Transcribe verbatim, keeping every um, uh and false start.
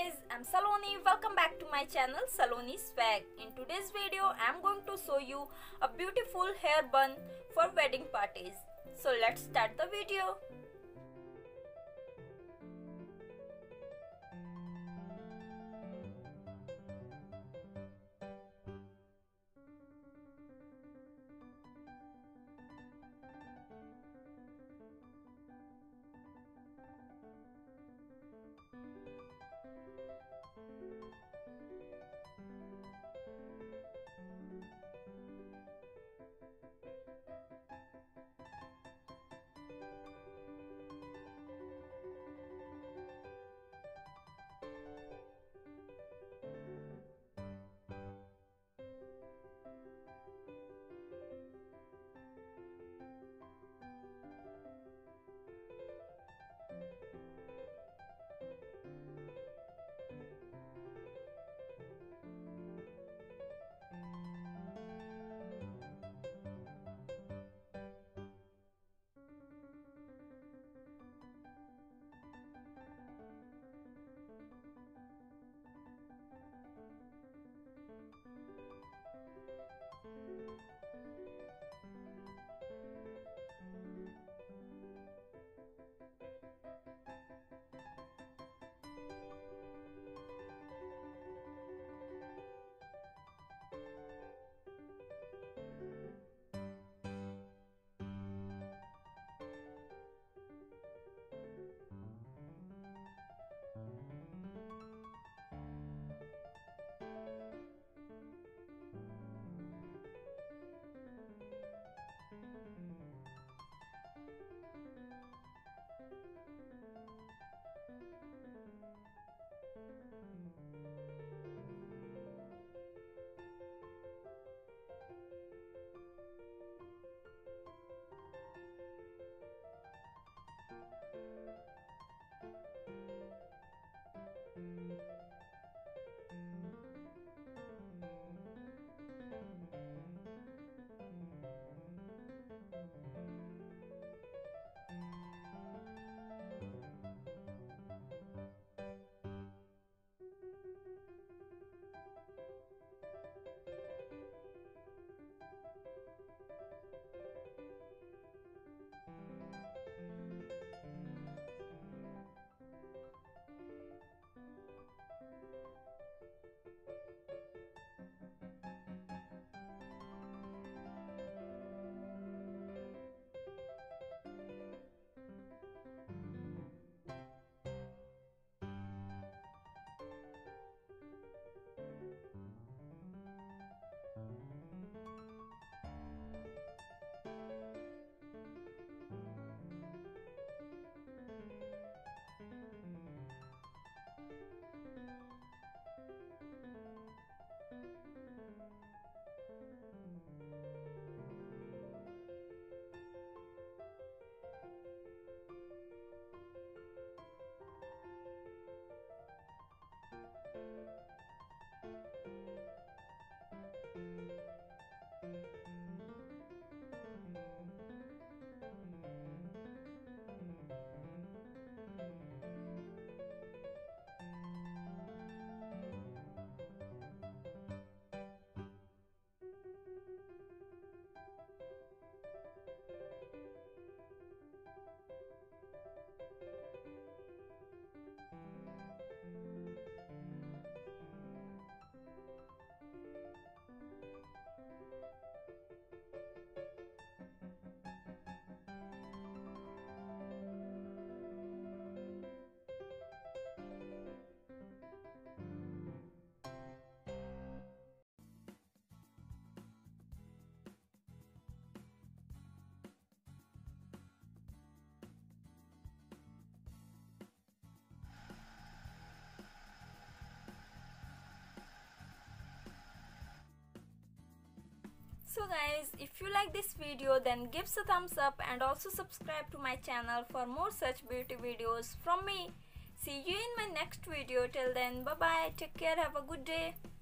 guys, I'm Saloni. Welcome back to my channel Saloni Swag. In today's video, I'm going to show you a beautiful hair bun for wedding parties. So let's start the video. So guys, if you like this video, then give us a thumbs up and also subscribe to my channel for more such beauty videos from me. See you in my next video. Till then, bye bye, take care, have a good day.